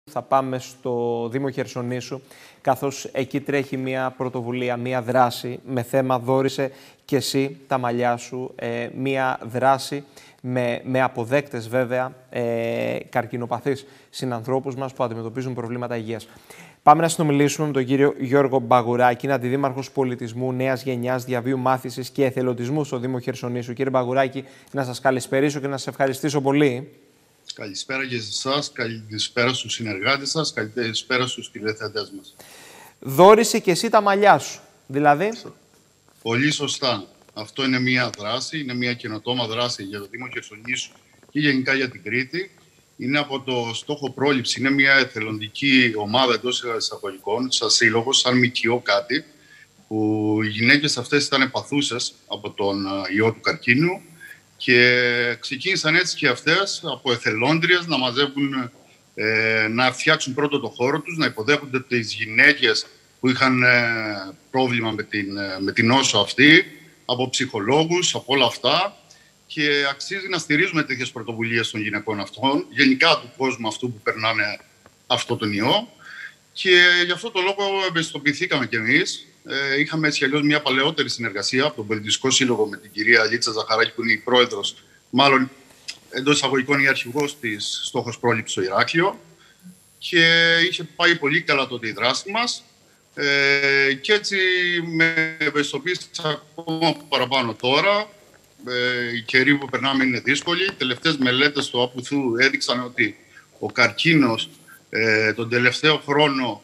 θα πάμε στο Δήμο Χερσονήσου, καθώς εκεί τρέχει μια πρωτοβουλία, μια δράση με θέμα «Δώρισε και εσύ τα μαλλιά σου», μια δράση με αποδέκτες βέβαια καρκινοπαθείς συνανθρώπους μας που αντιμετωπίζουν προβλήματα υγείας. Πάμε να συνομιλήσουμε με τον κύριο Γιώργο Μπαγουράκη, είναι αντιδήμαρχος πολιτισμού νέας γενιάς, διαβίου μάθησης και εθελοντισμού στο Δήμο Χερσονήσου. Κύριε Μπαγουράκη, να σας καλησπερίσω και να σας ευχαριστήσω πολύ. Καλησπέρα και σε εσάς, καλησπέρα στους συνεργάτες σας, καλησπέρα στους τηλεθεατές μας. Δώρισε και εσύ τα μαλλιά σου, δηλαδή. Πολύ σωστά. Αυτό είναι μια δράση, είναι μια καινοτόμα δράση για το Δήμο Χερσονήσου και γενικά για την Κρήτη. Είναι από το στόχο πρόληψη, είναι μια εθελοντική ομάδα εντός εισαγωγικών, σαν σύλλογο, σαν ΜΚΟ κάτι, που οι γυναίκες αυτές ήταν παθούσες από τον ιό του καρκίνου και ξεκίνησαν έτσι και αυτές από εθελόντριες να μαζεύουν, να φτιάξουν πρώτο το χώρο τους, να υποδέχονται τις γυναίκες που είχαν πρόβλημα με την νόσο αυτή, από ψυχολόγους, από όλα αυτά. Και αξίζει να στηρίζουμε τέτοιες πρωτοβουλίες των γυναικών αυτών, γενικά του κόσμου αυτού που περνάνε αυτό τον ιό. Και γι' αυτό το λόγο ευαισθητοποιηθήκαμε κι εμείς. Είχαμε έτσι αλλιώς μια παλαιότερη συνεργασία από τον Πολιτιστικό Σύλλογο με την κυρία Λίτσα Ζαχαράκη, που είναι η πρόεδρος, μάλλον εντός εισαγωγικών η αρχηγός της Στόχος Πρόληψης στο Ηράκλειο. Και είχε πάει πολύ καλά τότε η δράση μας. Και έτσι με ευαισθητοποίησε ακόμα παραπάνω τώρα. Οι καιροί που περνάμε είναι δύσκολοι. Οι τελευταίες μελέτες του ΑΠΟΘΟΥ έδειξαν ότι ο καρκίνος τον τελευταίο χρόνο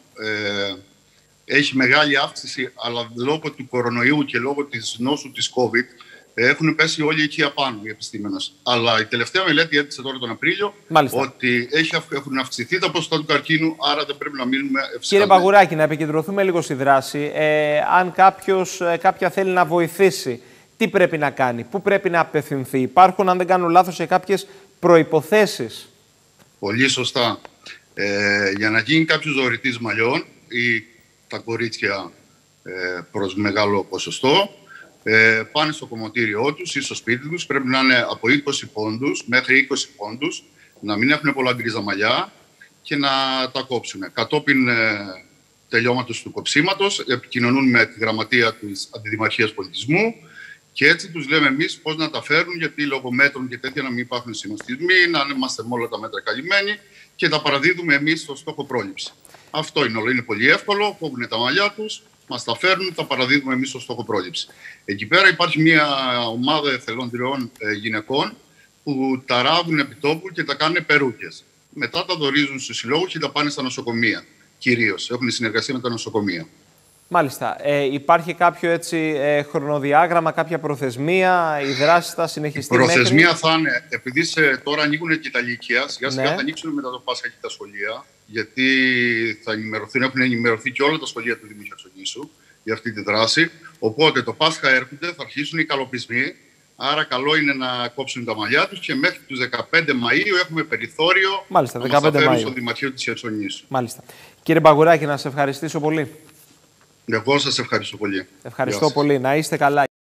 έχει μεγάλη αύξηση, αλλά λόγω του κορονοϊού και λόγω της νόσου της COVID έχουν πέσει όλοι εκεί απάνω οι επιστήμονες. Αλλά η τελευταία μελέτη έδειξε τώρα τον Απρίλιο ότι έχουν αυξηθεί τα ποσοστά του καρκίνου, άρα δεν πρέπει να μείνουμε ευστημένοι. Κύριε Μπαγουράκη, να επικεντρωθούμε λίγο στη δράση. Αν κάποια θέλει να βοηθήσει, τι πρέπει να κάνει, πού πρέπει να απευθυνθεί? Υπάρχουν, αν δεν κάνω λάθος, σε κάποιες προϋποθέσεις. Πολύ σωστά. Για να γίνει κάποιος δωρητής μαλλιών ή τα κορίτσια προς μεγάλο ποσοστό, πάνε στο κομμωτήριό τους ή στο σπίτι τους. Πρέπει να είναι από 20 πόντους μέχρι 20 πόντους, να μην έχουν πολλά γκρίζα μαλλιά και να τα κόψουν. Κατόπιν τελειώματος του κοψίματος επικοινωνούν με τη γραμματεία της Αντιδημαρχίας Πολιτισμού. Και έτσι τους λέμε εμείς πώς να τα φέρουν, γιατί λόγω μέτρων και τέτοια να μην υπάρχουν συνοστισμοί, να είμαστε με όλα τα μέτρα καλυμμένοι και τα παραδίδουμε εμείς στο στόχο πρόληψη. Αυτό είναι όλο. Είναι πολύ εύκολο. Κόβουν τα μαλλιά τους, μας τα φέρνουν, τα παραδίδουμε εμείς στο στόχο πρόληψη. Εκεί πέρα υπάρχει μια ομάδα εθελόντριων γυναικών που τα ράβουν επί τόπου και τα κάνουν περούκες. Μετά τα δωρίζουν στους συλλόγους και τα πάνε στα νοσοκομεία. Κυρίως έχουν συνεργασία με τα νοσοκομεία. Μάλιστα. Υπάρχει κάποιο έτσι χρονοδιάγραμμα, κάποια προθεσμία, η δράση θα συνεχιστεί? Η προθεσμία θα είναι, επειδή τώρα ανοίγουν και τα λύκεια, σιγά σιγά θα ανοίξουν μετά το Πάσχα και τα σχολεία, γιατί έχουν ενημερωθεί και όλα τα σχολεία του Δήμου Χερσονήσου για αυτή τη δράση. Οπότε το Πάσχα έρχονται, θα αρχίσουν οι καλοπισμοί, άρα καλό είναι να κόψουν τα μαλλιά τους και μέχρι τους 15 Μαΐου έχουμε περιθώριο. Μάλιστα, να μας τα φέρουν στο Δημαρχείο της Χερσονήσου. Μάλιστα. Κύριε Μπαγουράκη, να σε ευχαριστήσω πολύ. Εγώ σας ευχαριστώ πολύ. Ευχαριστώ πολύ. Να είστε καλά.